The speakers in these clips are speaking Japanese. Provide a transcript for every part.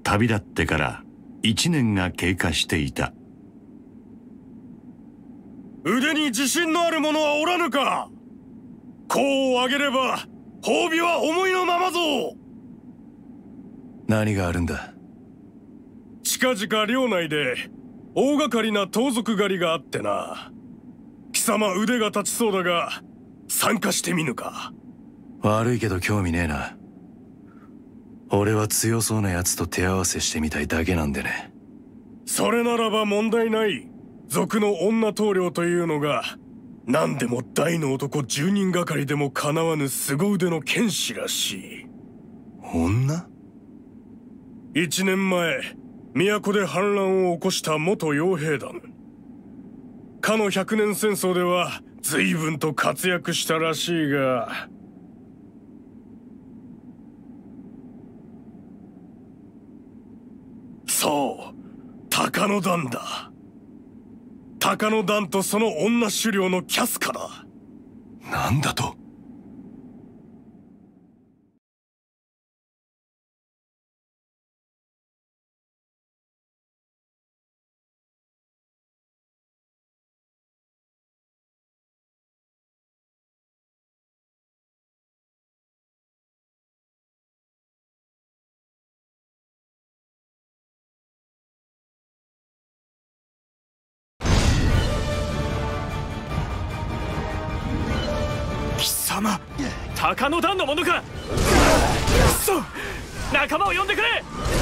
旅立ってから1年が経過していた。 腕に自信のある者はおらぬか。功を挙げれば褒美は思いのままぞ。 何があるんだ。 近々領内で大掛かりな盗賊狩りがあってな。貴様腕が立ちそうだが参加してみぬか。 悪いけど興味ねえな。俺は強そうな奴と手合わせしてみたいだけなんでね。 それならば問題ない。賊の女棟梁というのが何でも大の男10人がかりでもかなわぬ凄腕の剣士らしい。 女 ？1年前都で反乱を起こした元傭兵団。かの100年戦争では随分と活躍したらしいが、そう鷹の段だ。鷹の段とその女首領のキャスカだ。 なんだと。 鷹の段の者か。くそ、仲間を呼んでくれ。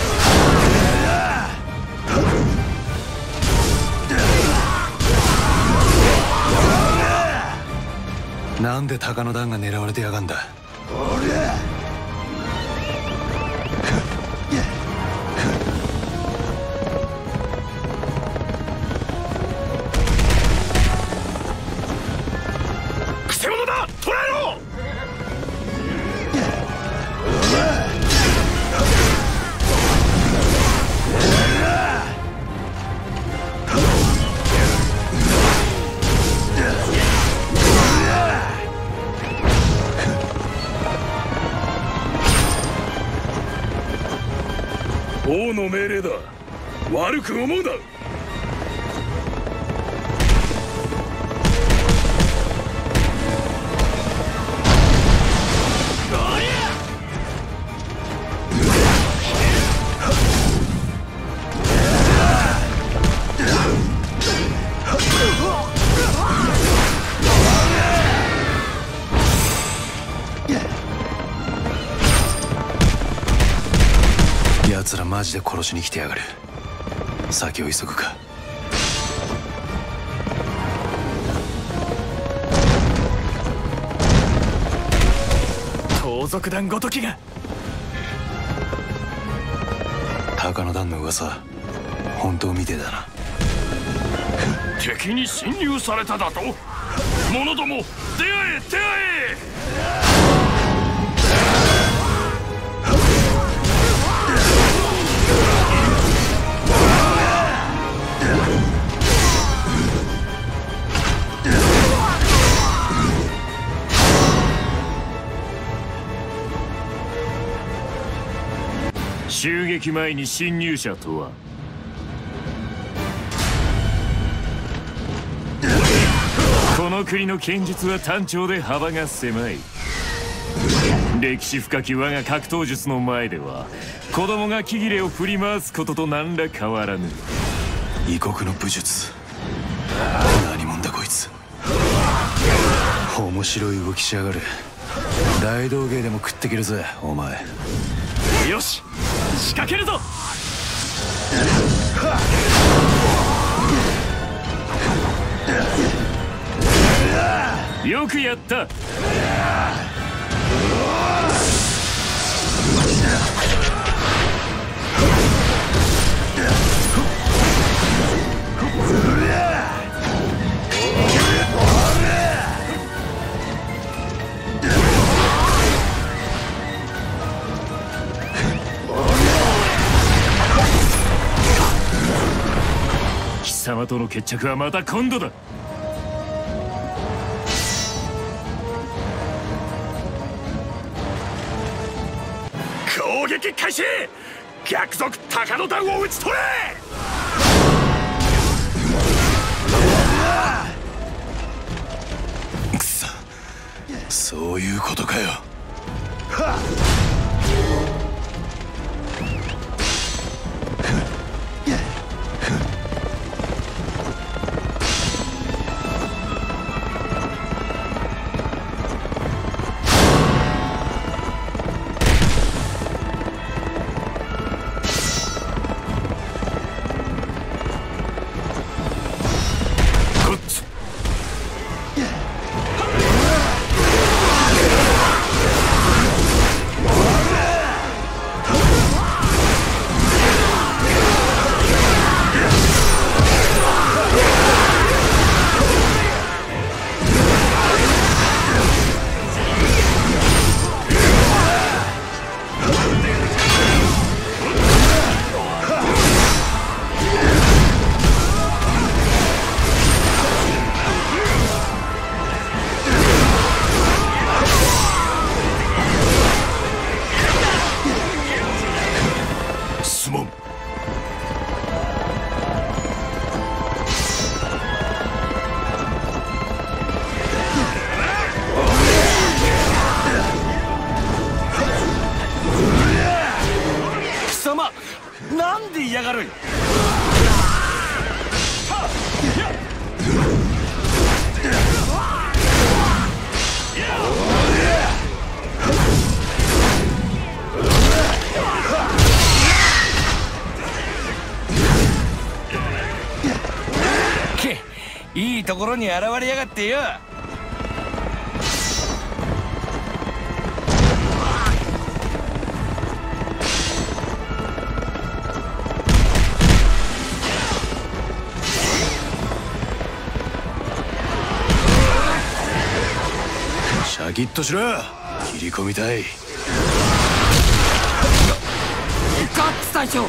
なんで鷹の段が狙われてやがんだ。 くせ者だ、捕らえろ。王の命令だ。悪く思うな。 奴らマジで殺しに来てやがる。先を急ぐか。 盗賊団ごときが。 鷹の段の噂本当みてえだな。 敵に侵入されただと。者ども出会え出会え。 襲撃前に侵入者とは。この国の剣術は単調で幅が狭い。歴史深き我が格闘術の前では子供が木切れを振り回すことと何ら変わらぬ。 異国の武術。何者だこいつ。面白い動きしやがる。大道芸でも食ってけるぜお前。 よし、仕掛けるぞ。よくやった。貴様との決着はまた今度だ。 攻撃開始。 逆賊高野弾を討ち取れ。 くそ、そういうことかよ。 なんで嫌がる。いいところに現れやがってよ。 シャキッとしろ。切り込みたい。 ガッツ隊長。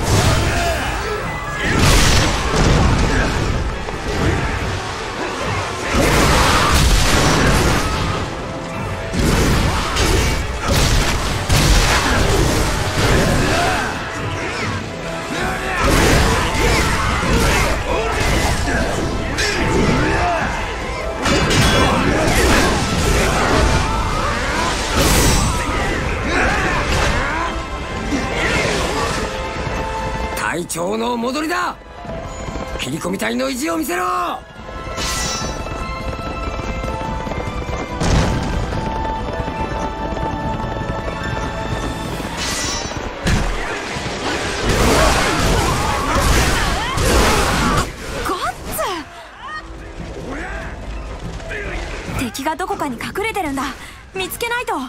隊長の戻りだ。切り込み隊の意地を見せろ。 敵がどこかに隠れてるんだ。見つけないと。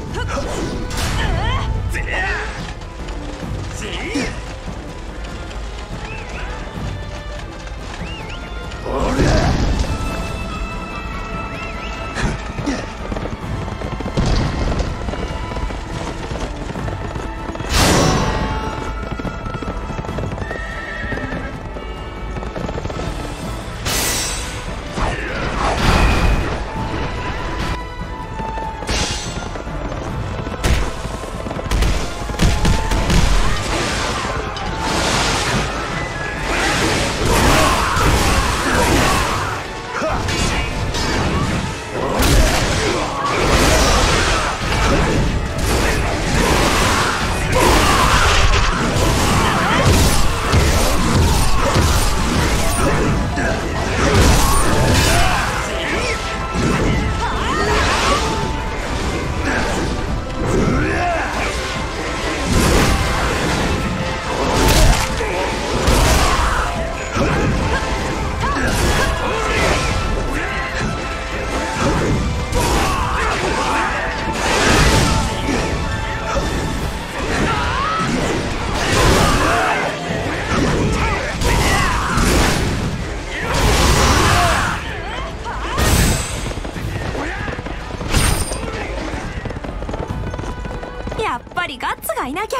やっぱりガッツがいなきゃ。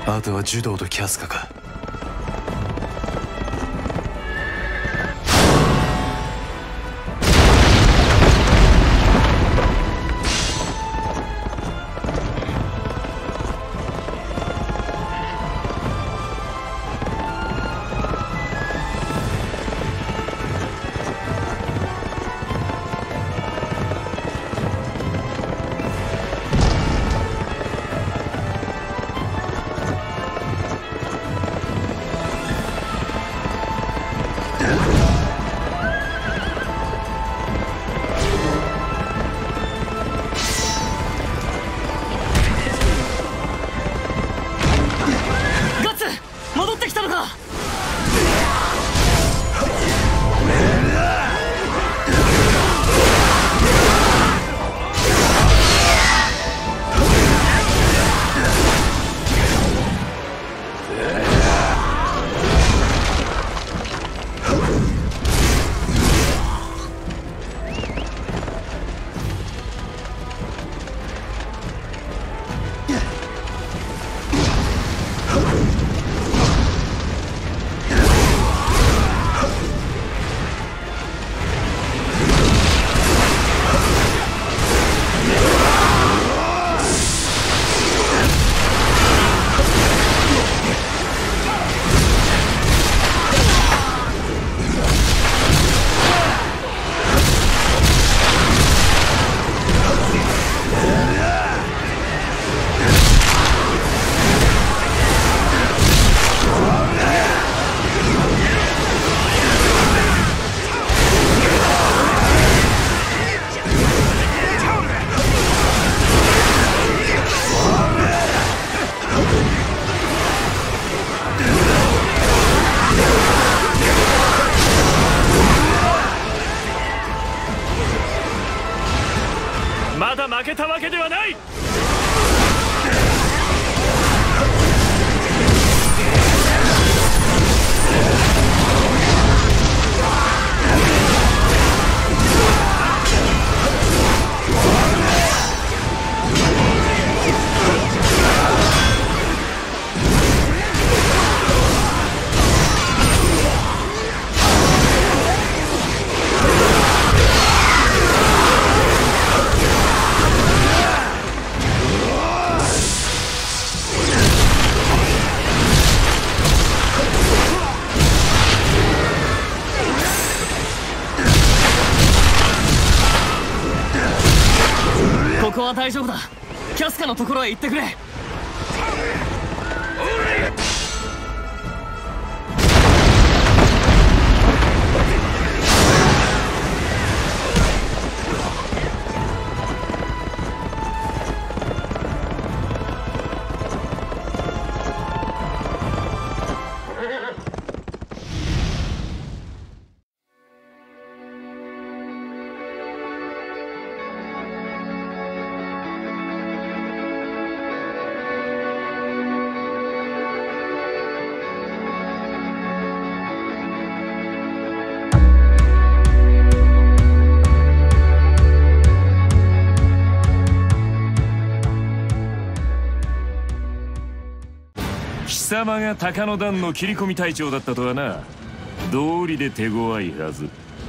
あとはジュドーとキャスカか。 まだ負けたわけではない。 ここは大丈夫だ。キャスカのところへ行ってくれ。 貴様が高野団の切り込み隊長だったとはな。道理で手強いはず。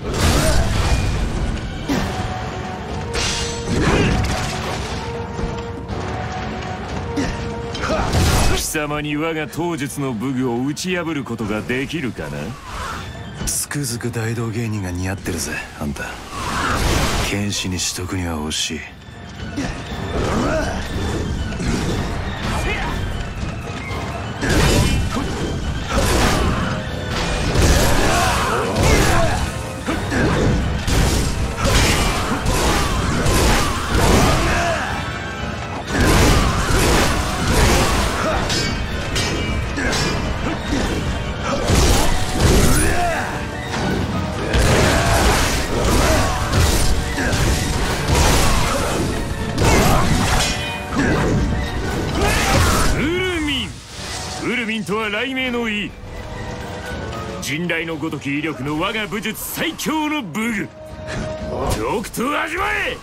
貴様に我が当術の武具を打ち破ることができるかな。 つくづく大道芸人が似合ってるぜあんた。剣士にしとくには惜しい。 ウルミンとは雷鳴の意。人雷のごとき威力の我が武術最強の武具、とくと味わえ。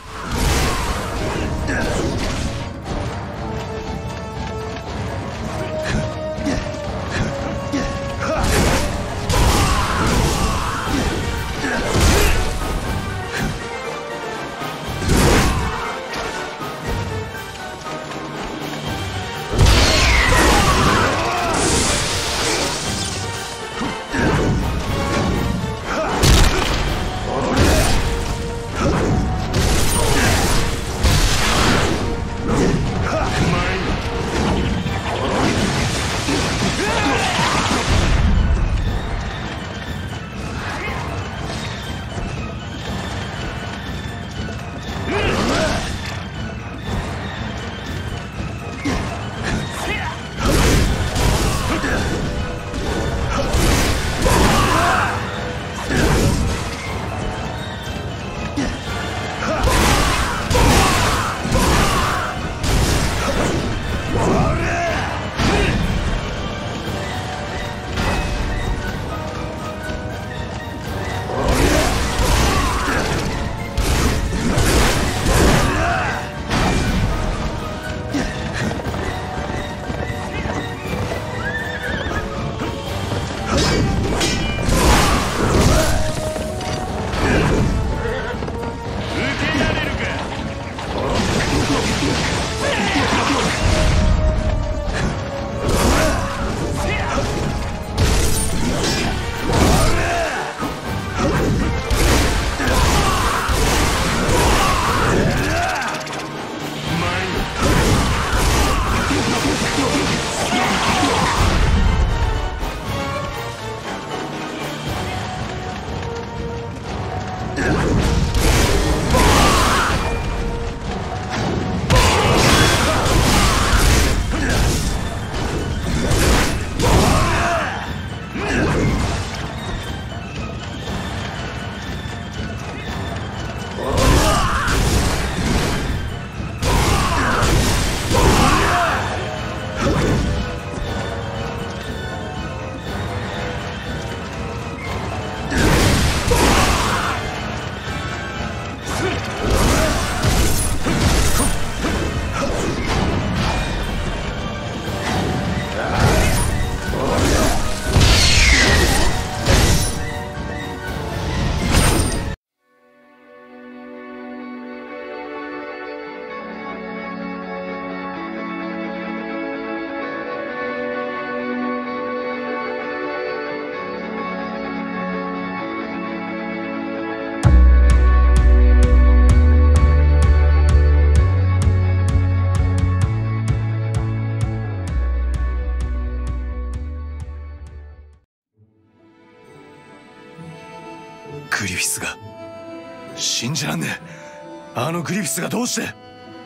スが。信じらんねえ。あのグリフィスがどうして。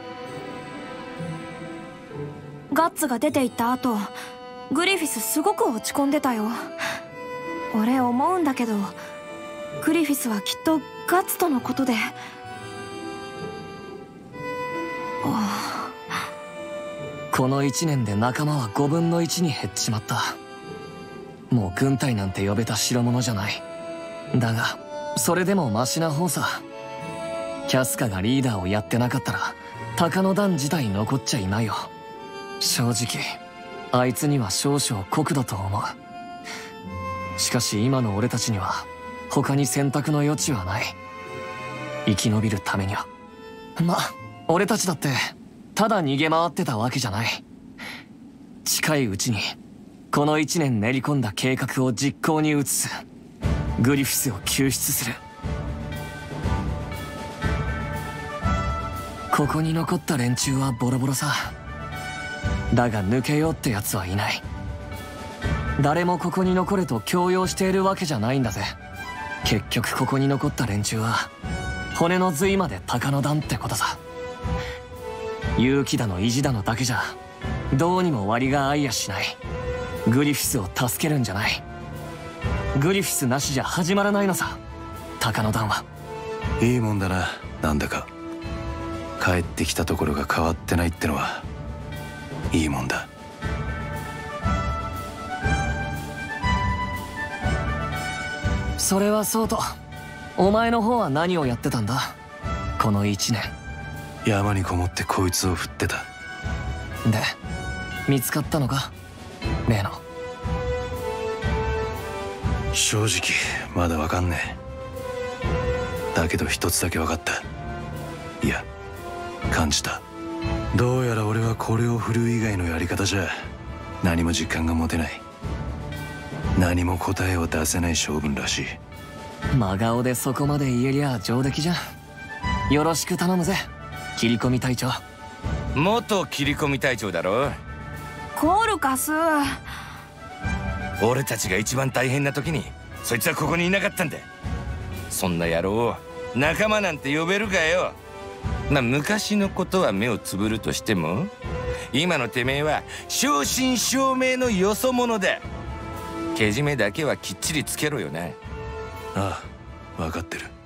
ガッツが出て行った後、グリフィスすごく落ち込んでたよ。俺思うんだけど、グリフィスはきっとガッツとのことで。 この1年で仲間は5分の1に減っちまった。もう軍隊なんて呼べた代物じゃない。だがそれでもマシな方さ。キャスカがリーダーをやってなかったら鷹の段自体残っちゃいないよ。正直あいつには少々酷だと思う。しかし今の俺たちには他に選択の余地はない。生き延びるためには。ま、俺たちだってただ逃げ回ってたわけじゃない。近いうちにこの1年練り込んだ計画を実行に移す。グリフィスを救出する。ここに残った連中はボロボロさ。だが抜けようってやつはいない。誰もここに残れと強要しているわけじゃないんだぜ。結局ここに残った連中は骨の髄まで鷹の段ってことさ。勇気だの意地だのだけじゃどうにも割が合いやしない。グリフィスを助けるんじゃない。グリフィスなしじゃ始まらないのさ、鷹の段は。 いいもんだな。なんだか帰ってきたところが変わってないってのはいいもんだ。 それはそうと、お前の方は何をやってたんだこの1年。 山にこもってこいつを振ってた。 で見つかったのか、例の。 正直まだわかんねえ。だけど一つだけ分かった。いや感じた。どうやら俺はこれを振る以外のやり方じゃ何も実感が持てない。何も答えを出せない性分らしい。 真顔でそこまで言えりゃ上出来じゃん。よろしく頼むぜ、切り込み隊長。 元切り込み隊長だろ。 コルカス。 俺たちが一番大変な時にそいつはここにいなかったんだ。そんな野郎を仲間なんて呼べるかよ。昔のことは目をつぶるとしても、今のてめえは正真正銘のよそ者だ。けじめだけはきっちりつけろよな。 ああ分かってる。